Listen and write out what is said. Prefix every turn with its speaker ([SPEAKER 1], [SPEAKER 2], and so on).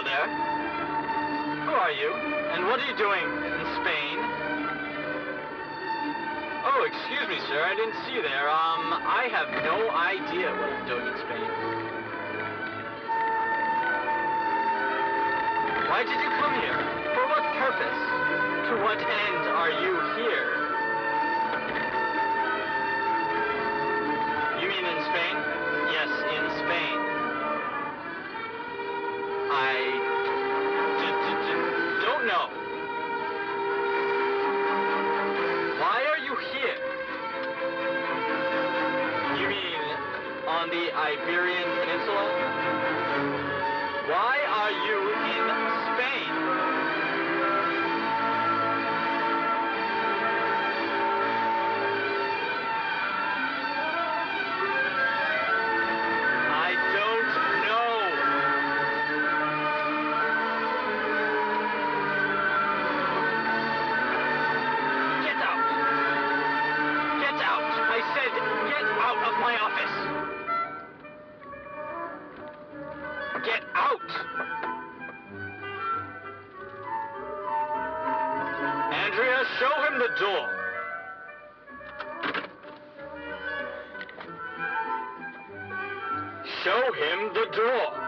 [SPEAKER 1] there. Who are you? And what are you doing in Spain? Oh, excuse me, sir. I didn't see you there. I have no idea what I'm doing in Spain. Why did you come here? For what purpose? To what end are you here? You mean in Spain? Yes, in Spain. I don't know. Why are you here? You mean on the Iberian Peninsula? Why are you in Spain? I don't know. Get out. Get out. I said get out of my office. Get out. Andrea, show him the door. Show him the door.